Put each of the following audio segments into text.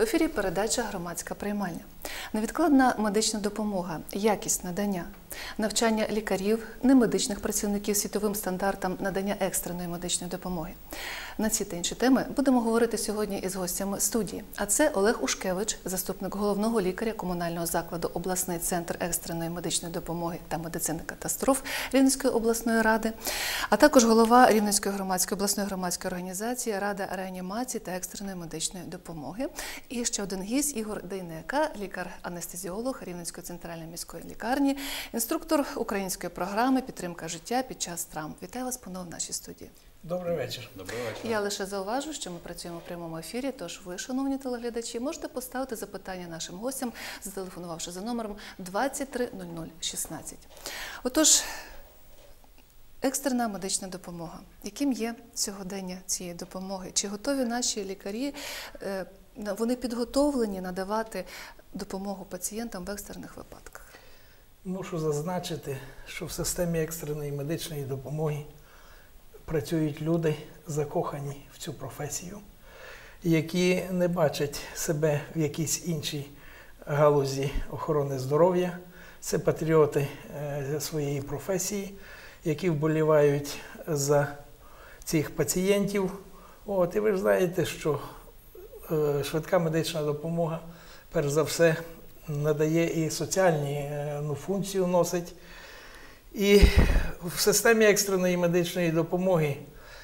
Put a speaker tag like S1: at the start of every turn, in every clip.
S1: В ефірі передача «Громадська приймальня». Невідкладна медична допомога, якість надання, навчання лікарів, немедичних працівників світовим стандартам надання екстреної медичної допомоги. На ці та інші теми будемо говорити сьогодні із гостями студії. А це Олег Ушкевич, заступник головного лікаря комунального закладу «Обласний центр екстреної медичної допомоги та медицини катастроф» Рівненської обласної ради, а також голова Рівненської обласної громадської організації «Рада реанімації та екстреної медичної допомоги». І ще один гість – Ігор Дейнека, лікар-анестезіолог Рівненської центральної міської лікарні, інструктор української програми «Підтримка життя під час травм». Вітаю вас знову в нашій студії.
S2: Добрий вечір.
S3: Добрий вечір.
S1: Я лише зауважу, що ми працюємо в прямому ефірі, тож ви, шановні телеглядачі, можете поставити запитання нашим гостям, зателефонувавши за номером 230016. Отож, екстрена медична допомога. Яким є сьогодення цієї допомоги? Чи готові наші лікарі, вони підготовлені надавати допомогу пацієнтам в екстрених випадках?
S2: Мушу зазначити, що в системі екстреної медичної допомоги працюють люди, закохані в цю професію, які не бачать себе в якійсь іншій галузі охорони здоров'я. Це патріоти своєї професії, які вболівають за цих пацієнтів. І ви ж знаєте, що швидка медична допомога, перш за все, надає і соціальну функцію носить. І в системі екстреної медичної допомоги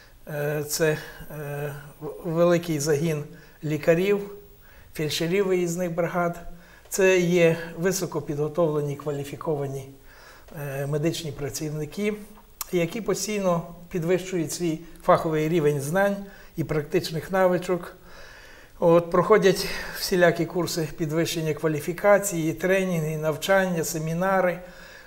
S2: це великий загін лікарів, фельдшерів виїзних бригад. Це є високопідготовлені, кваліфіковані медичні працівники, які постійно підвищують свій фаховий рівень знань і практичних навичок. Проходять всілякі курси підвищення кваліфікації, тренінги, навчання, семінари,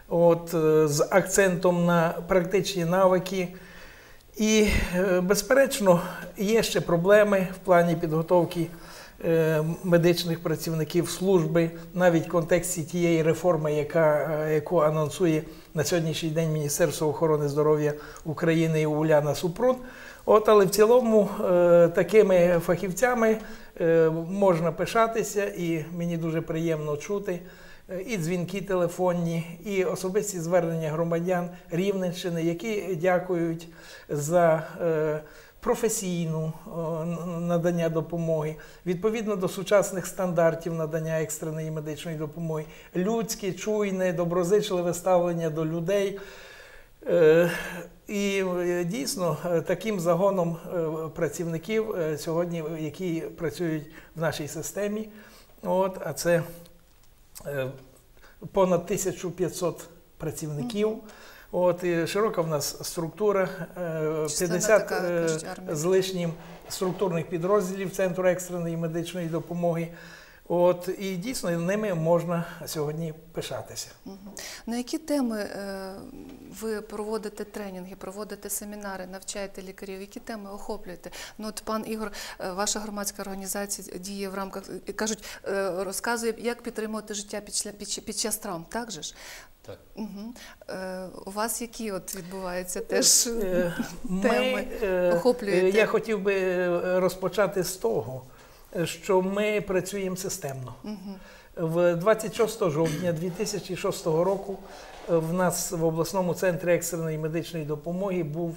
S2: з акцентом на практичні навики. І, безперечно, є ще проблеми в плані підготовки медичних працівників служби, навіть в контексті тієї реформи, яку анонсує на сьогоднішній день Міністерство охорони здоров'я України і Уляна Супрун. Але в цілому такими фахівцями можна пишатися, і мені дуже приємно чути і дзвінки телефонні, і особисті звернення громадян Рівненщини, які дякують за професійну надання допомоги, відповідно до сучасних стандартів надання екстреної медичної допомоги, людське, чуйне, доброзичливе ставлення до людей. І дійсно таким загоном працівників сьогодні, які працюють в нашій системі, а це понад 1500 працівників. І широка в нас структура, 50 з лишнім структурних підрозділів Центру екстреної медичної допомоги. І дійсно ними можна сьогодні пишатися.
S1: На які теми ви проводите тренінги, проводите семінари, навчаєте лікарів? Які теми охоплюєте? Пан Ігор, ваша громадська організація діє в рамках, кажуть, розказує, як підтримувати життя під час травм, так же ж?
S3: Так.
S1: У вас які відбуваються теж теми, охоплюєте?
S2: Я хотів би розпочати з того, що ми працюємо системно. В 26 жовтня 2006 року в нас в обласному центрі екстреної медичної допомоги був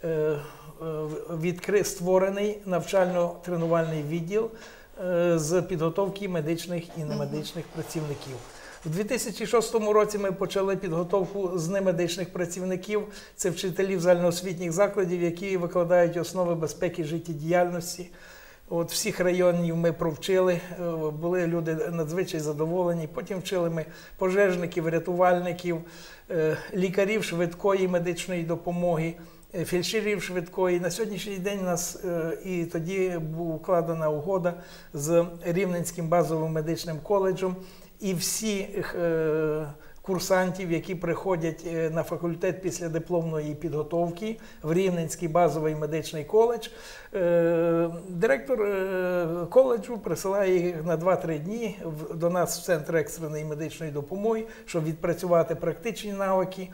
S2: створений навчально-тренувальний відділ з підготовки медичних і немедичних працівників. У 2006 році ми почали підготовку з немедичних працівників. Це вчителів загальноосвітніх закладів, які викладають основи безпеки життєдіяльності. Всіх районів ми провчили, були люди надзвичай задоволені. Потім вчили ми пожежників, рятувальників, лікарів швидкої медичної допомоги, фельдшерів швидкої. На сьогоднішній день у нас і тоді була укладена угода з Рівненським базовим медичним коледжем. І всі курсантів, які приходять на факультет після дипломної підготовки в Рівненський базовий медичний коледж. Директор коледжу присилає їх на 2-3 дні до нас в Центр екстреної медичної допомоги, щоб відпрацювати практичні навики,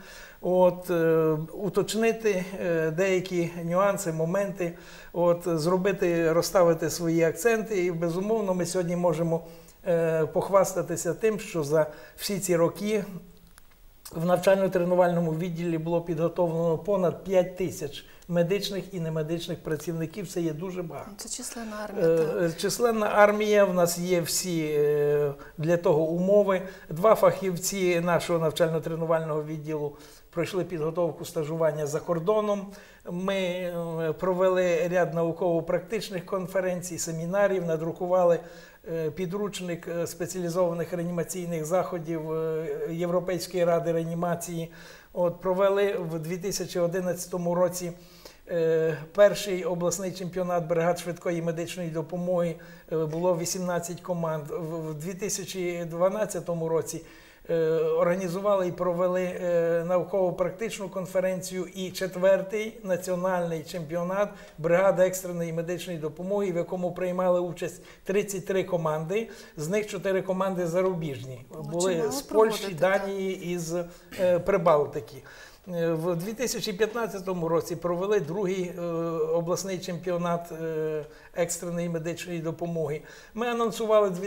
S2: уточнити деякі нюанси, моменти, розставити свої акценти. І, безумовно, ми сьогодні можемо похвастатися тим, що за всі ці роки в навчально-тренувальному відділі було підготовлено понад 5 тисяч медичних і немедичних працівників. Це є дуже багато.
S1: Це численна армія.
S2: Численна армія, в нас є всі для того умови. 2 фахівці нашого навчально-тренувального відділу пройшли підготовку стажування за кордоном. Ми провели ряд науково-практичних конференцій, семінарів, надрукували підручник спеціалізованих реанімаційних заходів Європейської ради реанімації. Провели в 2011 році перший обласний чемпіонат бригад швидкої медичної допомоги. Було 18 команд. В 2012 році організували і провели науково-практичну конференцію і 4-й національний чемпіонат бригади екстреної медичної допомоги, в якому приймали участь 33 команди, з них 4 команди зарубіжні. Були з Польщі, Данії і з Прибалтики. В 2015 році провели 2-й обласний чемпіонат екстреної медичної допомоги. Ми анонсували в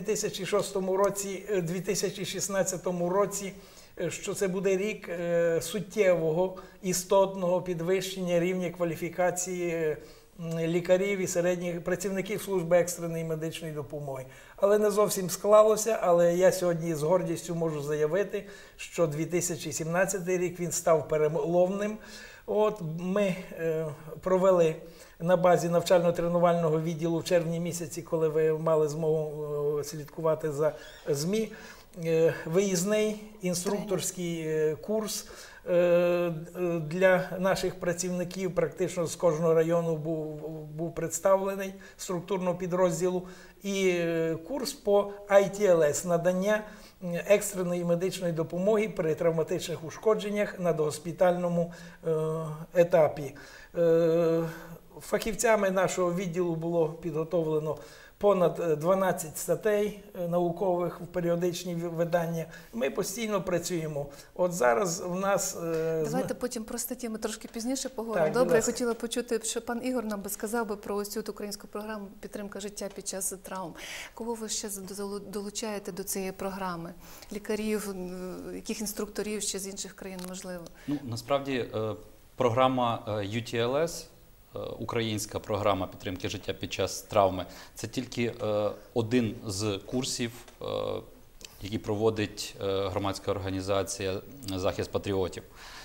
S2: 2016 році, що це буде рік суттєвого, істотного підвищення рівня кваліфікації лікарів і середніх працівників служби екстреної медичної допомоги. Але не зовсім склалося, але я сьогодні з гордістю можу заявити, що 2017 рік він став переломним. Ми провели на базі навчально-тренувального відділу в червні місяці, коли ви мали змогу слідкувати за ЗМІ, виїзний інструкторський курс для наших працівників. Практично з кожного району був представлений структурного підрозділу. І курс по ITLS – надання екстреної медичної допомоги при травматичних ушкодженнях на догоспітальному етапі. Фахівцями нашого відділу було підготовлено понад 12 статей наукових в періодичні видання. Ми постійно працюємо. Зараз в нас...
S1: Давайте потім про статті ми трошки пізніше поговоримо. Добре, я хотіла почути, що пан Ігор нам би сказав про ось цю українську програму «Підтримка життя під час травм». Кого ви ще долучаєте до цієї програми? Лікарів, яких інструкторів ще з інших країн, можливо?
S3: Насправді, програма UTLS, українська програма підтримки життя під час травми, це тільки один з курсів, який проводить громадська організація «Захист патріотів».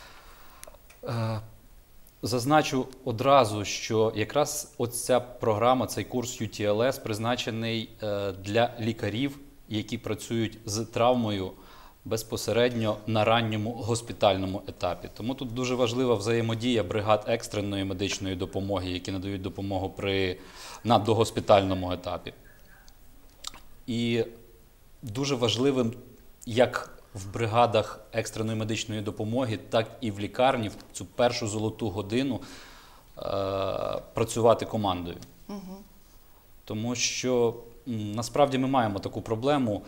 S3: Зазначу одразу, що якраз оця програма, цей курс UTLS призначений для лікарів, які працюють з травмою безпосередньо на ранньому госпітальному етапі. Тому тут дуже важлива взаємодія бригад екстреної медичної допомоги, які надають допомогу на догоспітальному етапі. І дуже важливим, як в бригадах екстреної медичної допомоги, так і в лікарні в цю першу золоту годину працювати командою. Тому що насправді ми маємо таку проблему.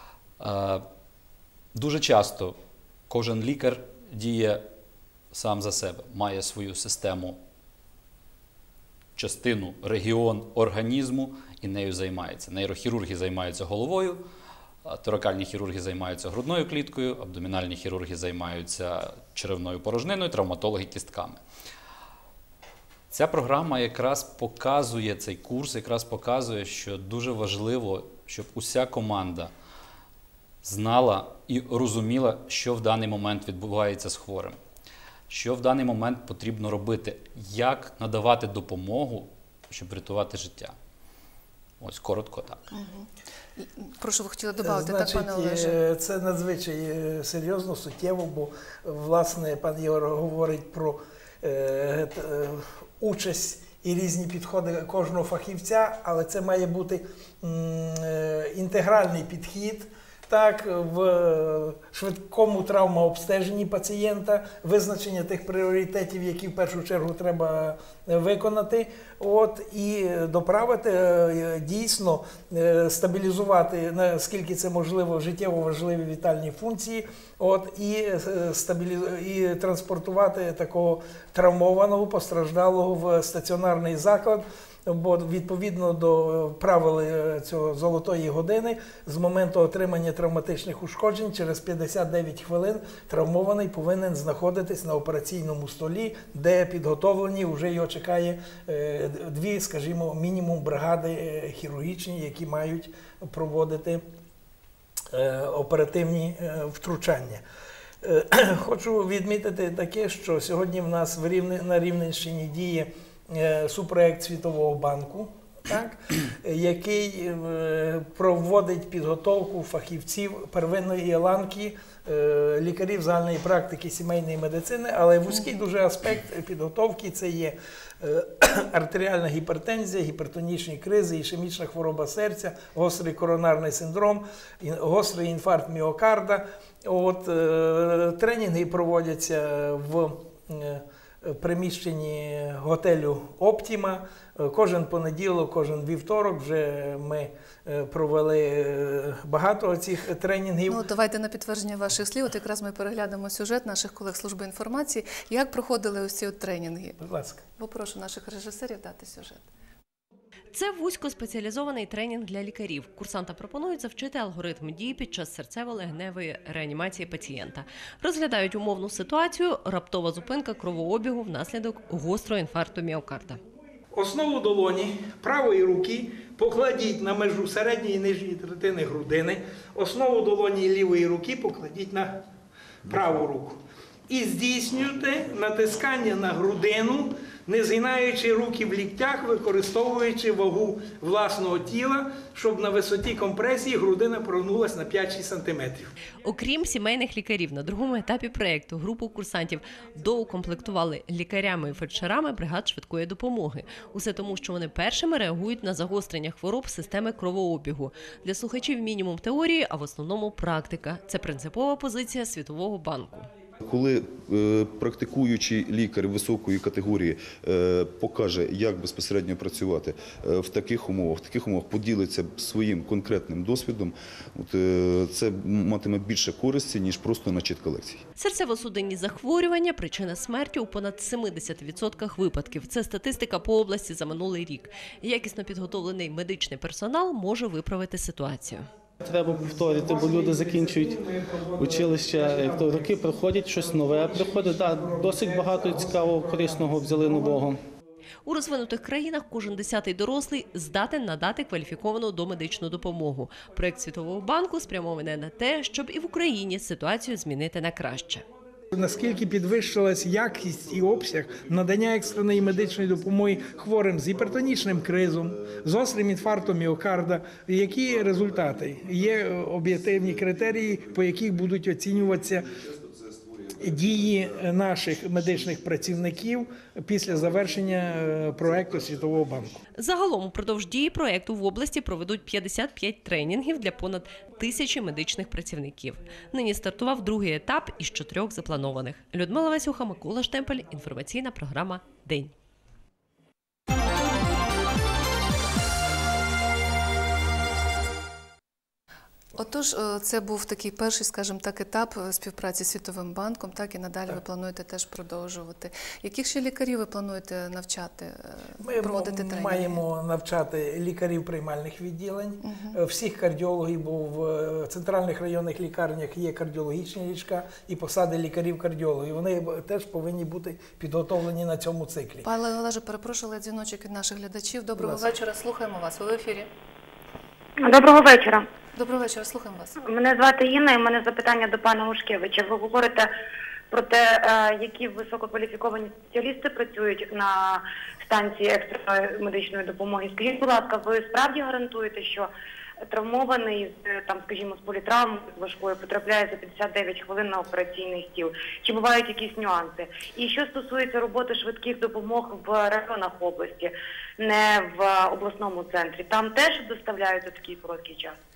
S3: Дуже часто кожен лікар діє сам за себе, має свою систему, частину, регіон організму і нею займається. Нейрохірурги займаються головою, торакальні хірурги займаються грудною кліткою, абдомінальні хірурги займаються черевною порожниною, травматологи кістками. Ця програма якраз показує, цей курс якраз показує, що дуже важливо, щоб уся команда знала і розуміла, що в даний момент відбувається з хворим, що в даний момент потрібно робити, як надавати допомогу, щоб врятувати життя. Ось, коротко так.
S1: Прошу, ви хотіли додати, так, пане Олеже?
S2: Це надзвичай серйозно, суттєво, бо, власне, пан Ігор говорить про участь і різні підходи кожного фахівця, але це має бути інтегральний підхід. так, в швидкому травмообстеженні пацієнта, визначення тих пріоритетів, які в першу чергу треба виконати, і доправити, дійсно стабілізувати, наскільки це можливо, життєво важливі вітальні функції, і транспортувати такого травмованого, постраждалого в стаціонарний заклад. Бо відповідно до правил цього золотої години, з моменту отримання травматичних ушкоджень через 59 хвилин травмований повинен знаходитись на операційному столі, де підготовлені, вже його чекає дві, скажімо, мінімум бригади хірургічні, які мають проводити оперативні втручання. Хочу відмітити таке, що сьогодні в нас на Рівненщині діє субпроект Світового банку, який проводить підготовку фахівців первинної ланки, лікарів загальної практики сімейної медицини, але вузький дуже аспект підготовки – це є артеріальна гіпертензія, гіпертонічні кризи, ішемічна хвороба серця, гострий коронарний синдром, гострий інфаркт міокарда. Тренінги проводяться в приміщенні готелю «Оптіма». Кожен понеділок, кожен вівторок вже ми провели багато цих тренінгів.
S1: Давайте на підтвердження ваших слів. Якраз ми переглянемо сюжет наших колег Служби інформації. Як проходили ось ці тренінги?
S2: Будь ласка.
S1: Попрошу наших режисерів дати сюжет.
S4: Це вузькоспеціалізований тренінг для лікарів. Курсантам пропонують завчити алгоритм дій під час серцево-легеневої реанімації пацієнта. Розглядають умовну ситуацію – раптова зупинка кровообігу внаслідок гострого інфаркту міокарда.
S2: Основу долоні правої руки покладіть на межу середньої і нижньої третини грудини. Основу долоні лівої руки покладіть на праву руку. І здійснюйте натискання на грудину, не згинаючи руки в ліктях, використовуючи вагу власного тіла, щоб на висоті компресії грудина прогнулася на 5-6 см.
S4: Окрім сімейних лікарів, на другому етапі проєкту групу курсантів доукомплектували лікарями і фельдшерами бригад швидкої допомоги. Усе тому, що вони першими реагують на загострення хвороб системи кровообігу. Для слухачів мінімум теорії, а в основному практика. Це принципова позиція Світового банку.
S5: Коли практикуючий лікар високої категорії покаже, як безпосередньо працювати в таких умовах поділиться своїм конкретним досвідом, це матиме більше користі, ніж просто начитка лекцій.
S4: Серцево-судинні захворювання – причина смерті у понад 70% випадків. Це статистика по області за минулий рік. Якісно підготовлений медичний персонал може виправити ситуацію.
S6: Треба повторити, бо люди закінчують училище, роки проходять, щось нове приходить. Досить багато цікавого, корисного взяли нового.
S4: У розвинутих країнах кожен 10-й дорослий здатен надати кваліфіковану домедичну допомогу. Проєкт Світового банку спрямований на те, щоб і в Україні ситуацію змінити на краще.
S2: Наскільки підвищилась якість і обсяг надання екстреної медичної допомоги хворим з гіпертонічним кризом, з гострим інфарктом міокарда, які результати? Є об'єктивні критерії, по яких будуть оцінюватися дії наших медичних працівників після завершення проєкту Світового банку.
S4: Загалом упродовж дії проєкту в області проведуть 55 тренінгів для понад 1000 медичних працівників. Нині стартував другий етап із 4 запланованих. Людмила Васюха, Микола Штемпель. Інформаційна програма «День».
S1: Отож, це був такий перший, скажімо так, етап співпраці з Світовим банком, так і надалі ви плануєте теж продовжувати. Яких ще лікарів ви плануєте навчати, проводити тренінги?
S2: Ми маємо навчати лікарів приймальних відділень, всіх кардіологів, бо в центральних районних лікарнях є кардіологічні ліжка і посади лікарів-кардіологів. Вони теж повинні бути підготовлені на цьому циклі.
S1: Пане Олеже, перепрошую, але дзвіночок від наших глядачів. Доброго вечора, слухаємо вас. Ви в ефірі.
S7: Доброго вечора.
S1: Доброго вечора, слухаємо вас.
S7: Мене звати Інна, і в мене запитання до пана Гушкевича. Ви говорите про те, які висококваліфіковані спеціалісти працюють на станції екстреної медичної допомоги. Скажіть, будь ласка, ви справді гарантуєте, що травмований, скажімо, з політравмою, з важкою, потрапляє за 59 хвилин на операційний стіл? Чи бувають якісь нюанси? І що стосується роботи швидких допомог в районах області, не в обласному центрі, там теж доставляють за такий короткий час?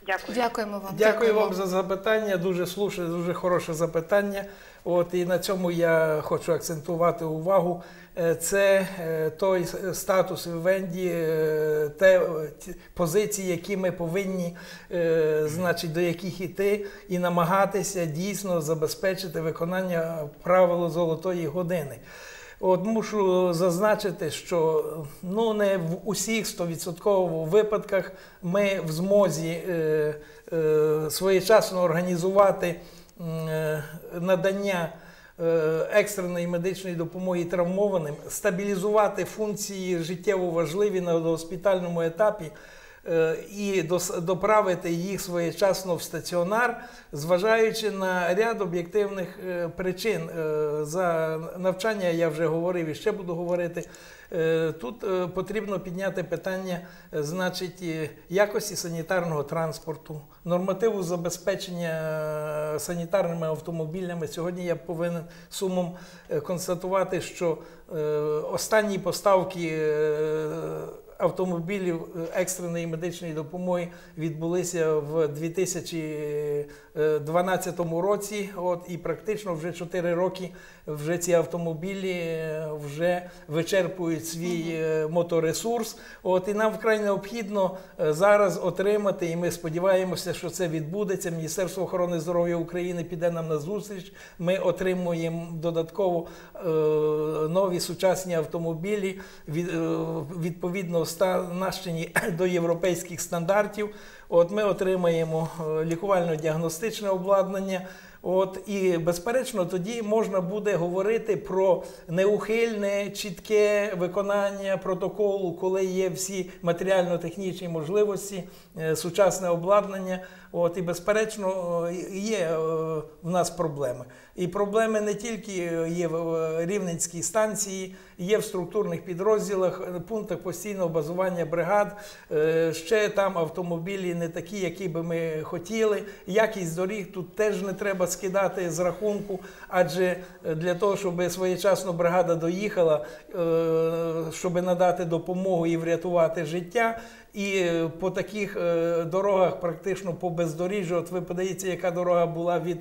S7: Дякую.
S1: Дякуємо вам.
S2: Дякую вам за запитання, дуже слушне, дуже хороше запитання. І на цьому я хочу акцентувати увагу. Це той статус вивенді, ті позиції, які ми повинні, до яких йти і намагатися дійсно забезпечити виконання правил золотої години. Мушу зазначити, що не в усіх 100% випадках ми в змозі своєчасно організувати надання екстреної медичної допомоги травмованим, стабілізувати функції життєво важливі на госпітальному етапі і доправити їх своєчасно в стаціонар, зважаючи на ряд об'єктивних причин. За навчання я вже говорив і ще буду говорити. Тут потрібно підняти питання, якості санітарного транспорту, нормативу забезпечення санітарними автомобілями. Сьогодні я повинен сумом констатувати, що останні поставки автомобілів екстреної медичної допомоги відбулися в 2012 році, і практично вже 4 роки вже ці автомобілі вже вичерпують свій моторесурс. І нам вкрай необхідно зараз отримати, і ми сподіваємося, що це відбудеться. Міністерство охорони здоров'я України піде нам на зустріч. Ми отримуємо додатково нові сучасні автомобілі, відповідно оснащені до європейських стандартів. Ми отримаємо лікувально-діагностичне обладнання. І, безперечно, тоді можна буде говорити про неухильне, чітке виконання протоколу, коли є всі матеріально-технічні можливості, сучасне обладнання. І, безперечно, є в нас проблеми. І проблеми не тільки є в Рівненській станції, є в структурних підрозділах, пунктах постійного базування бригад. Ще там автомобілі не такі, які би ми хотіли. Якість доріг тут теж не треба скидати з рахунку, адже для того, щоб своєчасно бригада доїхала, щоб надати допомогу і врятувати життя, і по таких дорогах, практично по бездоріжжю, ви подивіться, яка дорога була від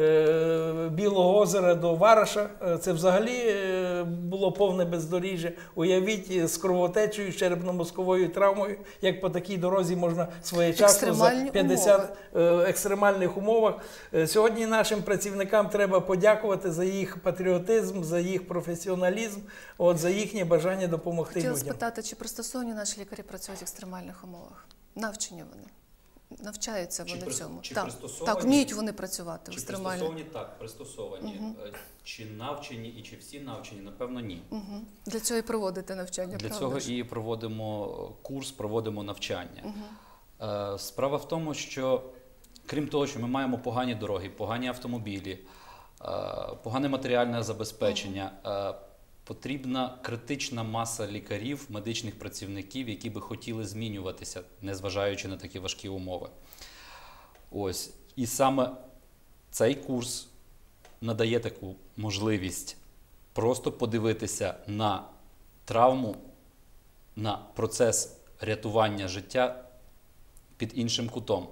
S2: Білого озера до Вараша, це взагалі було повне бездоріжжя. Уявіть, з кровотечею, черепно-мозковою травмою, як по такій дорозі можна своєчасно за 50 екстремальних умовах. Сьогодні нашим працівникам треба подякувати за їх патріотизм, за їх професіоналізм, за їхнє бажання допомогти людям.
S1: Хотіла спитати, чи пристосовані наші лікарі працюють в екстремальних умовах? Навчені вони? Навчаються вони цьому? Так, вміють вони працювати в екстремальних?
S3: Пристосовані? Так, пристосовані. Чи навчені і чи всі навчені? Напевно, ні.
S1: Для цього і проводите навчання,
S3: Для
S1: правда
S3: цього
S1: ж?
S3: і проводимо курс, проводимо навчання. Справа в тому, що крім того, що ми маємо погані дороги, погані автомобілі, погане матеріальне забезпечення, потрібна критична маса лікарів, медичних працівників, які би хотіли змінюватися, незважаючи на такі важкі умови. І саме цей курс надає таку можливість просто подивитися на травму, на процес рятування життя під іншим кутом.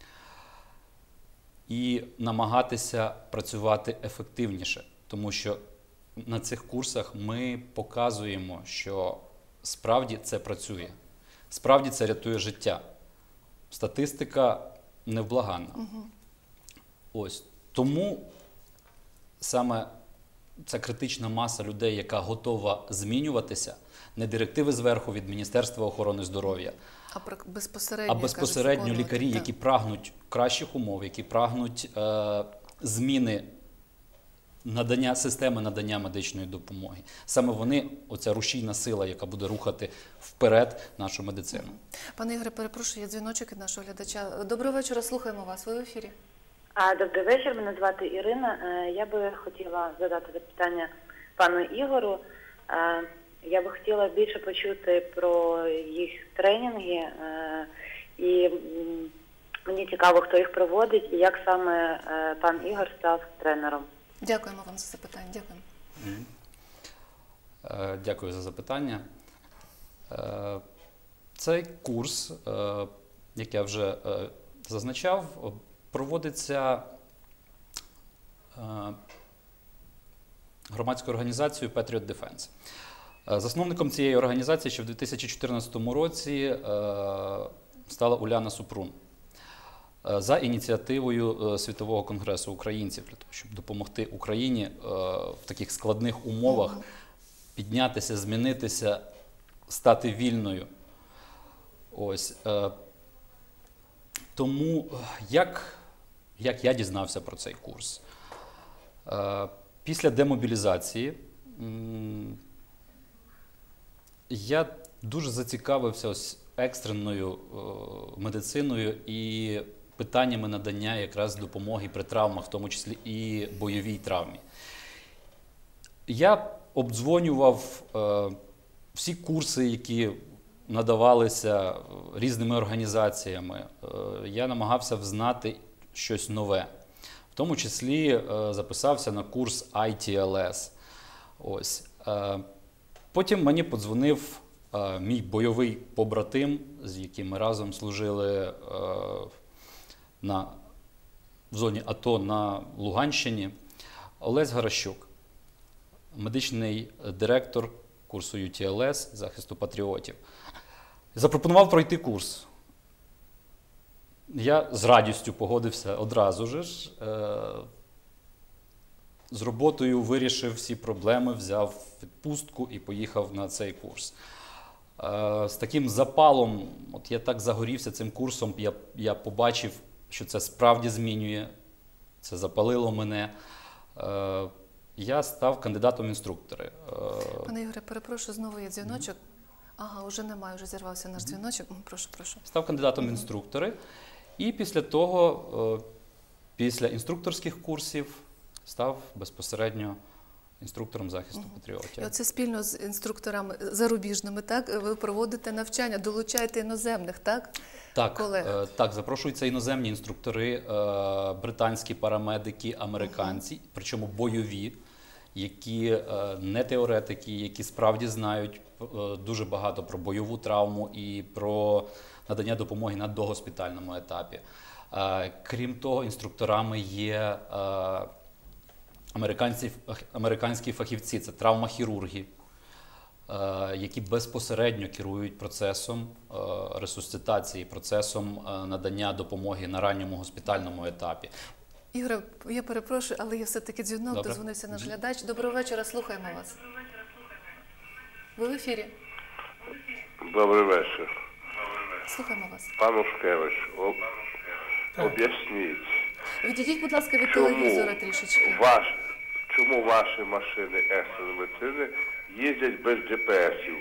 S3: І намагатися працювати ефективніше, тому що на цих курсах ми показуємо, що справді це працює, справді це рятує життя. Статистика невблаганна. Тому саме ця критична маса людей, яка готова змінюватися, не директиви зверху від Міністерства охорони здоров'я, а безпосередньо лікарі, які прагнуть кращих умов, які прагнуть зміни системи надання медичної допомоги. Саме вони, оця рушійна сила, яка буде рухати вперед нашу медицину.
S1: Пане Ігоре, перепрошую, є дзвіночок від нашого глядача. Доброго вечора, слухаємо вас, ви в ефірі.
S7: Добрий вечір, мене звати Ірина. Я би хотіла задати запитання пану Ігору. Я би хотіла більше почути про їх тренінги, і мені цікаво, хто їх проводить і як саме пан Ігор став тренером.
S1: Дякуємо вам за запитання. Дякуємо.
S3: Дякую за запитання. Цей курс, як я вже зазначав, проводиться громадською організацією Patriot Defense. Засновником цієї організації ще в 2014 році стала Уляна Супрун за ініціативою Світового конгресу українців, для того, щоб допомогти Україні в таких складних умовах піднятися, змінитися, стати вільною. Ось. Тому як я дізнався про цей курс? Після демобілізації я дуже зацікавився ось екстреною медициною і питаннями надання якраз допомоги при травмах, в тому числі і бойовій травмі. Я обдзвонював всі курси, які надавалися різними організаціями. Я намагався взнати щось нове. В тому числі записався на курс ITLS. Ось. Потім мені подзвонив мій бойовий побратим, з яким ми разом служили в зоні АТО на Луганщині, Олесь Гаращук, медичний директор курсу UTLS захисту патріотів. Запропонував пройти курс. Я з радістю погодився одразу ж. З роботою вирішив всі проблеми, взяв відпустку і поїхав на цей курс. З таким запалом, от я так загорівся цим курсом, я побачив, що це справді змінює, це запалило мене. Я став кандидатом в інструктори.
S1: Пане Ігоре, перепрошую, знову є дзвіночок. Ага, вже немає, вже зірвався наш дзвіночок. Прошу.
S3: Став кандидатом в інструктори. І після того, після інструкторських курсів, став безпосередньо інструктором захисту патріотів.
S1: І оце спільно з інструкторами зарубіжними, так? Ви проводите навчання, долучаєте іноземних, так? Колег?
S3: Так, запрошуються іноземні інструктори, британські парамедики, американці, причому бойові, які не теоретики, які справді знають дуже багато про бойову травму і про надання допомоги на догоспітальному етапі. Крім того, інструкторами є американські фахівці, це травмохірурги, які безпосередньо керують процесом ресусцитації, процесом надання допомоги на ранньому госпітальному етапі.
S1: Ігоре, я перепрошую, але є все-таки дзвінок, дозвонився наш глядач. Доброго вечора, слухаємо вас. Ви в ефірі.
S8: Добрий вечір.
S1: Слухаємо вас.
S8: Пан Ушкевич, об'ясніть.
S1: Відійдіть, будь ласка, від телевізора трішечки.
S8: Чому ваші машини екстреної медицини їздять без GPS-ів?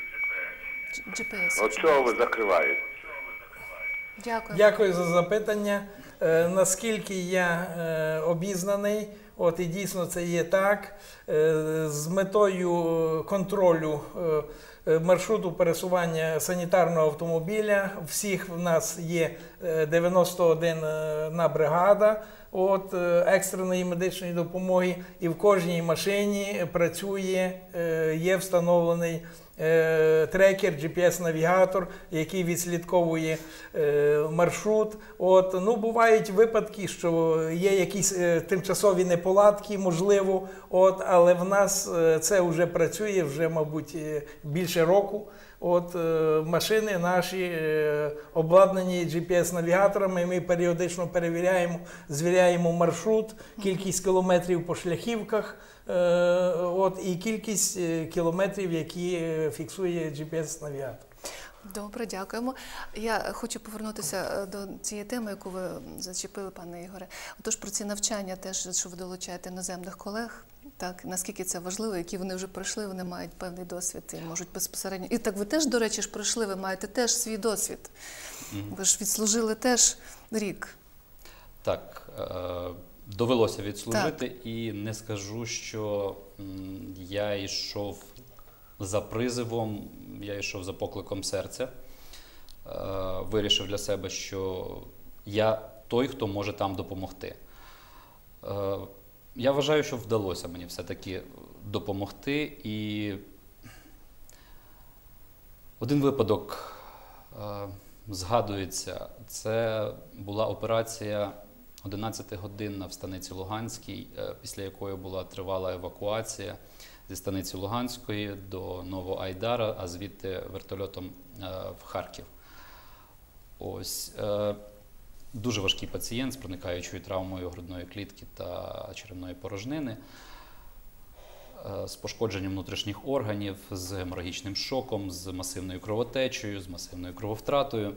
S1: GPS.
S8: От чого ви закриваєте?
S1: Дякую.
S2: Дякую за запитання. Наскільки я обізнаний, от і дійсно це є так, з метою контролю маршруту пересування санітарного автомобіля, всіх в нас є 91 бригада екстреної медичної допомоги, і в кожній машині працює, є встановлений трекер, GPS-навігатор, який відслідковує маршрут. Бувають випадки, що є якісь тимчасові неполадки, можливо, але в нас це вже працює, вже, мабуть, більше року. Машини наші обладнані GPS-навігаторами, ми періодично перевіряємо, звіряємо маршрут, кількість кілометрів по шляхівках, і кількість кілометрів, які фіксує GPS-навігатор.
S1: Добре, дякуємо. Я хочу повернутися до цієї теми, яку ви зачепили, пане Ігоре. Отож, про ці навчання теж, що ви долучаєте іноземних колег, так, наскільки це важливо, які вони вже пройшли, вони мають певний досвід і можуть безпосередньо. І так ви теж, до речі, пройшли, ви маєте теж свій досвід. Ви ж відслужили теж рік.
S3: Так, довелося відслужити, і не скажу, що я йшов за призивом, я йшов за покликом серця. Вирішив для себе, що я той, хто може там допомогти. Я вважаю, що вдалося мені все-таки допомогти. І один випадок згадується, це була операція 11-годинна в станиці Луганській, після якої була тривала евакуація зі станиці Луганської до Новоайдара, а звідти вертольотом в Харків. Ось. Дуже важкий пацієнт з проникаючою травмою грудної клітки та черевної порожнини, з пошкодженням внутрішніх органів, з геморагічним шоком, з масивною кровотечею, з масивною крововтратою.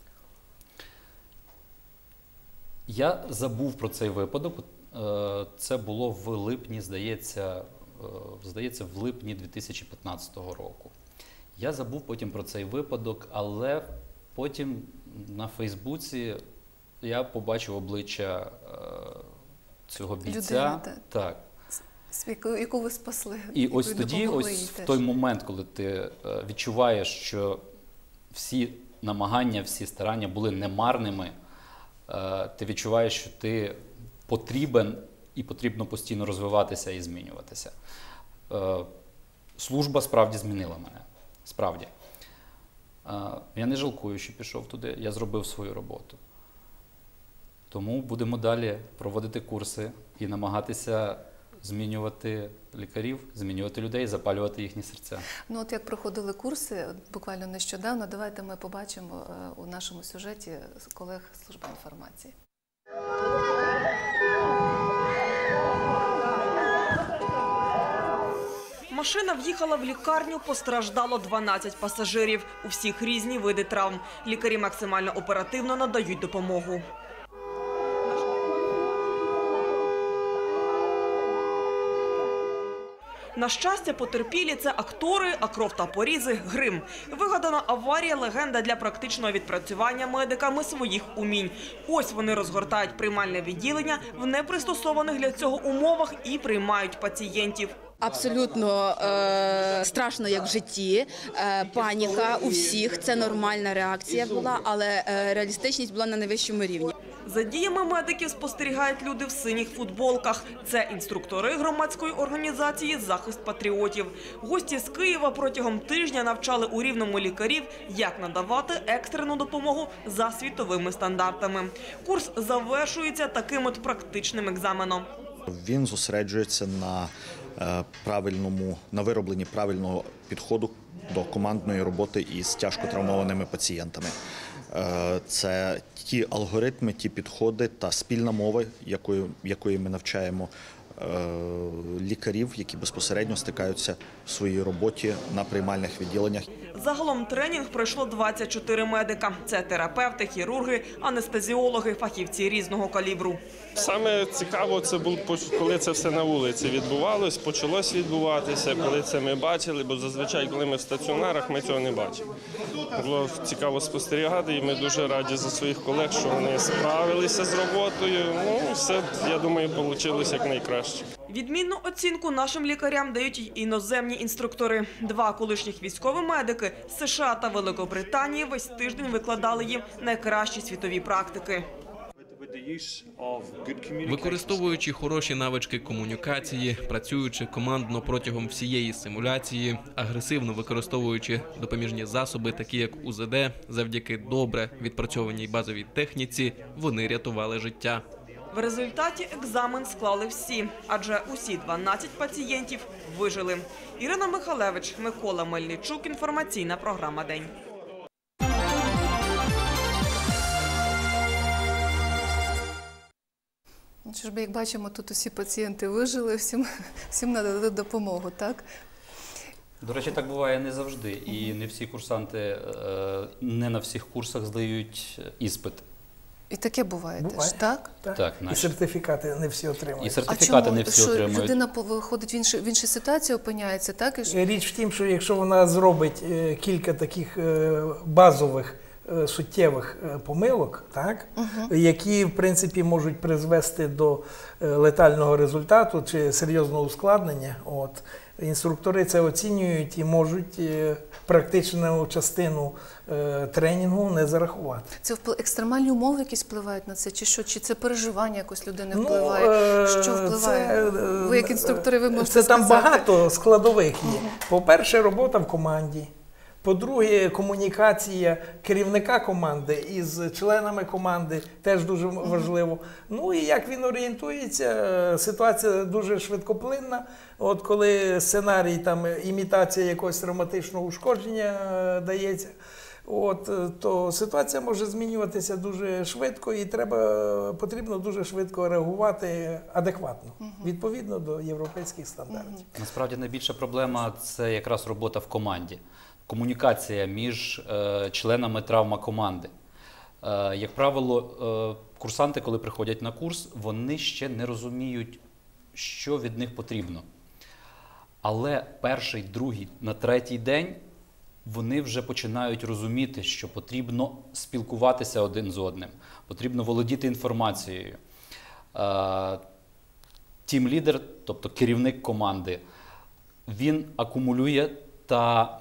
S3: Я забув про цей випадок. Це було в липні, здається, в липні 2015 року. Я забув потім про цей випадок, але потім на Фейсбуці я побачив обличчя цього бійця.
S1: Людина,
S3: так.
S1: Яку ви спасли.
S3: І ось тоді, в той момент, коли ти відчуваєш, що всі намагання, всі старання були немарними, ти відчуваєш, що ти потрібен і потрібно постійно розвиватися і змінюватися. Служба справді змінила мене. Справді. Я не жалкую, що пішов туди, я зробив свою роботу. Тому будемо далі проводити курси і намагатися змінювати лікарів, змінювати людей, запалювати їхні серця.
S1: Ну от як проходили курси, буквально нещодавно, давайте ми побачимо у нашому сюжеті колег Служби інформації.
S9: Машина в'їхала в лікарню, постраждало 12 пасажирів. У всіх різні види травм. Лікарі максимально оперативно надають допомогу. На щастя, потерпілі – це актори, а кров та порізи – грим. Вигадана аварія – легенда для практичного відпрацювання медиками своїх умінь. Ось вони розгортають приймальне відділення в непристосованих для цього умовах і приймають пацієнтів.
S10: Абсолютно страшно, як в житті, паніка у всіх, це нормальна реакція була, але реалістичність була на найвищому рівні.
S9: За діями медиків спостерігають люди в синіх футболках. Це інструктори громадської організації «Захист патріотів». Гості з Києва протягом тижня навчали у Рівному лікарів, як надавати екстрену допомогу за світовими стандартами. Курс завершується таким от практичним екзаменом.
S11: Він зосереджується на виробленні правильного підходу до командної роботи із тяжко травмованими пацієнтами. Це ті алгоритми, ті підходи та спільна мова, якої ми навчаємо лікарів, які безпосередньо стикаються в своїй роботі на приймальних відділеннях.
S9: Загалом тренінг пройшло 24 медика. Це терапевти, хірурги, анестезіологи, фахівці різного калібру.
S12: Саме цікаво це було, коли це все на вулиці відбувалось, почалось відбуватися, коли це ми бачили, бо зазвичай, коли ми в стаціонарах, ми цього не бачимо. Було цікаво спостерігати, і ми дуже раді за своїх колег, що вони справилися з роботою. Ну, все, я думаю, вийшло якнайкраще.
S9: Відмінну оцінку нашим лікарям дають й іноземні інструктори. 2 колишніх військові медики з США та Великобританії весь тиждень викладали їм найкращі світові практики.
S13: Використовуючи хороші навички комунікації, працюючи командно протягом всієї симуляції, агресивно використовуючи допоміжні засоби, такі як УЗД, завдяки добре відпрацьованій базовій техніці, вони рятували життя.
S9: В результаті екзамен склали всі, адже усі 12 пацієнтів вижили. Ірина Михалевич, Микола Мельничук, інформаційна програма «День».
S1: Що ж, як бачимо, тут усі пацієнти вижили, всім надали допомогу, так?
S3: До речі, так буває не завжди. І не всі курсанти, не на всіх курсах здають іспит.
S1: І таке буває теж, так?
S3: Так,
S2: і сертифікати не всі отримують.
S3: І сертифікати не всі отримують.
S1: Що людина виходить в іншій ситуації, опиняється, так?
S2: Річ в тім, що якщо вона зробить кілька таких базових суттєвих помилок, так, які, в принципі, можуть призвести до летального результату чи серйозного ускладнення, інструктори це оцінюють і можуть практичну частину тренінгу не зарахувати.
S1: Це екстремальні умови якісь впливають на це? Чи що? Чи це переживання якось людини впливає? Що впливає? Ви як інструктори, ви можете
S2: сказати? Це там
S1: сказати.
S2: багато складових є. По-перше, робота в команді. По-друге, комунікація керівника команди із членами команди теж дуже важливо. Ну і як він орієнтується, ситуація дуже швидкоплинна. От коли сценарій, там, імітація якогось травматичного ушкодження дається, то ситуація може змінюватися дуже швидко і потрібно дуже швидко реагувати адекватно, відповідно до європейських стандартів.
S3: Насправді найбільша проблема – це якраз робота в команді. Комунікація між членами травмакоманди. Як правило, курсанти, коли приходять на курс, вони ще не розуміють, що від них потрібно. Але перший, другий, на третій день вони вже починають розуміти, що потрібно спілкуватися один з одним, потрібно володіти інформацією. Тім-лідер, тобто керівник команди, він акумулює та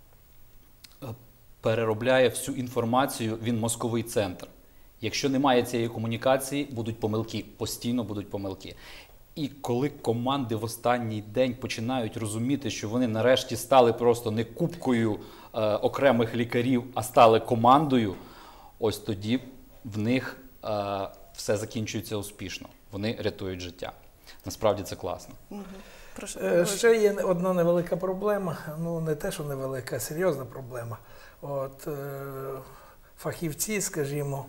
S3: переробляє всю інформацію, він мозковий центр. Якщо немає цієї комунікації, будуть помилки, постійно будуть помилки. І коли команди в останній день починають розуміти, що вони нарешті стали просто не купкою окремих лікарів, а стали командою, ось тоді в них все закінчується успішно. Вони рятують життя. Насправді це класно.
S2: Ще є одна невелика проблема, ну не те, що невелика, а серйозна проблема. Фахівці, скажімо,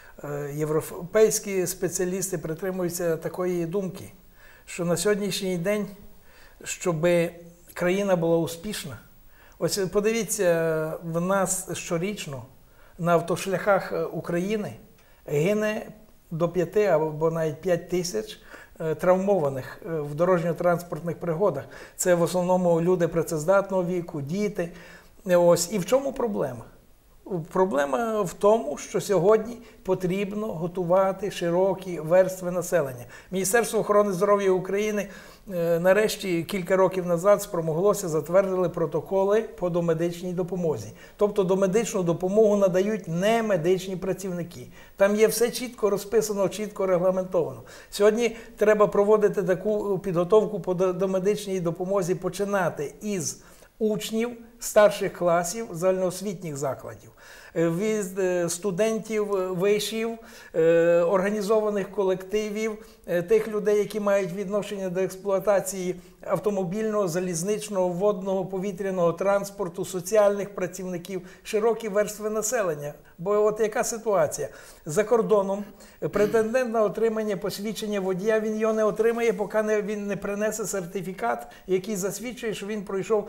S2: європейські спеціалісти притримуються такої думки, що на сьогоднішній день, щоб країна була успішна, ось подивіться, в нас щорічно на автошляхах України гине до 5 або навіть 5 тисяч травмованих в дорожньо-транспортних пригодах. Це в основному люди працездатного віку, діти. І в чому проблема? Проблема в тому, що сьогодні потрібно готувати широкі верстви населення. Міністерство охорони здоров'я України нарешті кілька років назад спромоглося затвердили протоколи по домедичній допомозі. Тобто домедичну допомогу надають не медичні працівники. Там є все чітко розписано, чітко регламентовано. Сьогодні треба проводити таку підготовку по домедичній допомозі, починати із учнів старших класів загальноосвітніх закладів, від студентів вишів, організованих колективів, тих людей, які мають відношення до експлуатації автомобільного, залізничного, водного, повітряного транспорту, соціальних працівників, широкі верстви населення. Бо от яка ситуація? За кордоном претендент на отримання посвідчення водія, він його не отримає, поки він не принесе сертифікат, який засвідчує, що він пройшов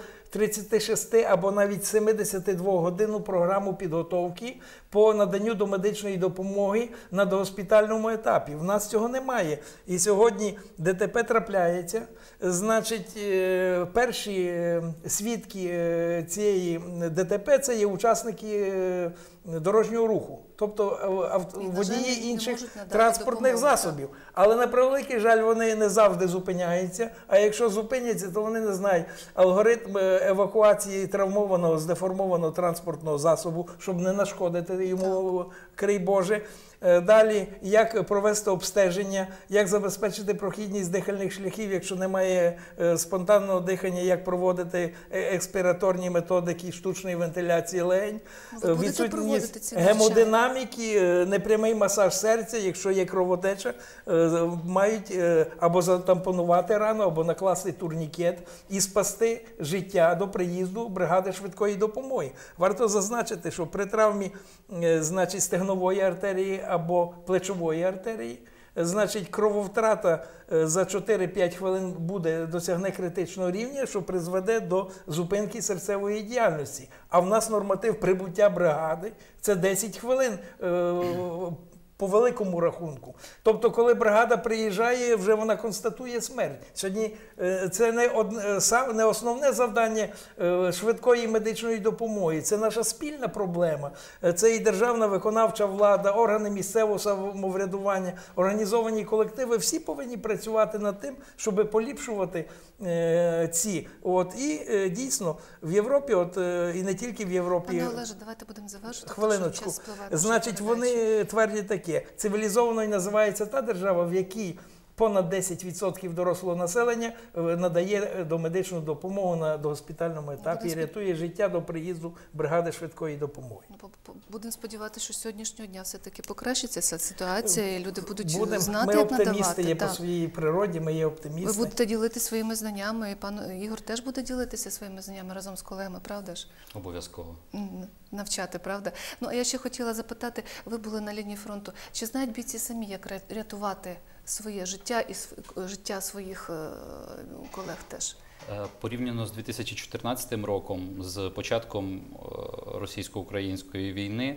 S2: 36 або навіть 72-годинну програму підготовки по наданню домедичної допомоги на догоспітальному етапі. В нас цього немає. І сьогодні ДТП трапляється. Значить, перші свідки цієї ДТП – це є учасники дорожнього руху, тобто водії інших транспортних засобів. Але на превеликий жаль, вони не завжди зупиняються, а якщо зупиняться, то вони не знають алгоритм евакуації травмованого, здеформованого транспортного засобу, щоб не нашкодити йому, крий Боже. Далі, як провести обстеження, як забезпечити прохідність дихальних шляхів, якщо немає спонтанного дихання, як проводити експіраторні методики штучної вентиляції легень, відсутність гемодинаміки, непрямий масаж серця, якщо є кровотеча, мають або затампонувати рану, або накласти турнікет і спасти життя до приїзду бригади швидкої допомоги. Варто зазначити, що при травмі, значить, стегнової артерії або плечової артерії, значить, крововтрата за 4-5 хвилин досягне критичного рівня, що призведе до зупинки серцевої діяльності. А в нас норматив прибуття бригади – це 10 хвилин по великому рахунку. Тобто, коли бригада приїжджає, вже вона констатує смерть. Сьогодні це не основне завдання швидкої медичної допомоги. Це наша спільна проблема. Це і державна виконавча влада, органи місцевого самоврядування, організовані колективи. Всі повинні працювати над тим, щоб поліпшувати ці. І дійсно в Європі, і не тільки в Європі.
S1: Пане Олеже, давайте будемо завершувати.
S2: Хвилиночку. Значить, вони твердять таке. Цивілізованою називається та держава, в якій понад 10% дорослого населення надає домедичну допомогу на догоспітальному етапі і рятує життя до приїзду бригади швидкої допомоги.
S1: Будемо сподіватися, що з сьогоднішнього дня все-таки покращиться ця ситуація, і люди будуть знати,
S2: ми
S1: як надавати.
S2: оптимісти є по своїй природі, ми є оптимісти.
S1: Ви будете ділитися своїми знаннями, і пан Ігор теж буде ділитися своїми знаннями разом з колегами, правда ж?
S3: Обов'язково.
S1: Навчати, правда? Ну, а я ще хотіла запитати, ви були на лінії фронту, чи знають бійці самі, як рятувати своє життя і життя своїх колег теж?
S3: Порівняно з 2014 роком, з початком російсько-української війни,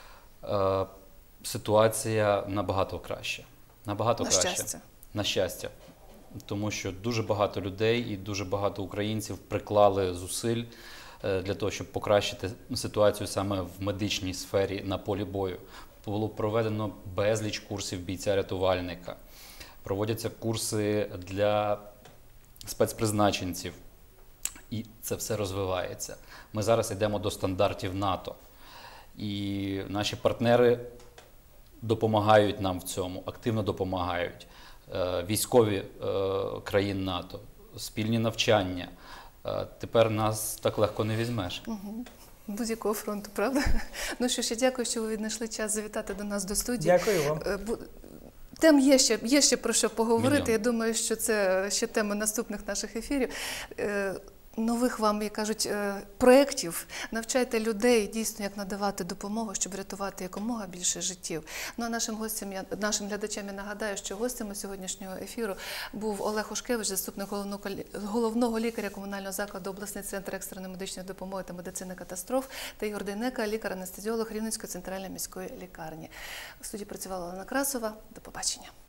S3: ситуація набагато краща. Набагато краще.
S1: Щастя.
S3: На щастя. Тому що дуже багато людей і дуже багато українців приклали зусиль для того, щоб покращити ситуацію саме в медичній сфері на полі бою. Було проведено безліч курсів бійця-рятувальника. Проводяться курси для спецпризначенців. І це все розвивається. Ми зараз йдемо до стандартів НАТО. І наші партнери допомагають нам в цьому, активно допомагають. Військові країн НАТО, спільні навчання. Тепер нас так легко не візьмеш.
S1: Будь-якого фронту, правда? Ну що ж, я дякую, що ви віднайшли час завітати до нас до студії.
S2: Дякую вам.
S1: Тем є ще про що поговорити. Я думаю, що це ще тема наступних наших ефірів. Нових вам, як кажуть, проєктів. Навчайте людей дійсно, як надавати допомогу, щоб рятувати якомога більше життів. Ну а нашим глядачам я нагадаю, що гостями сьогоднішнього ефіру був Олег Ушкевич, заступник головного лікаря комунального закладу обласний центр екстреної медичної допомоги та медицини катастроф, та Ігор Дейнека, лікар-анестезіолог Рівненської центральної міської лікарні. В студії працювала Олена Красова. До побачення.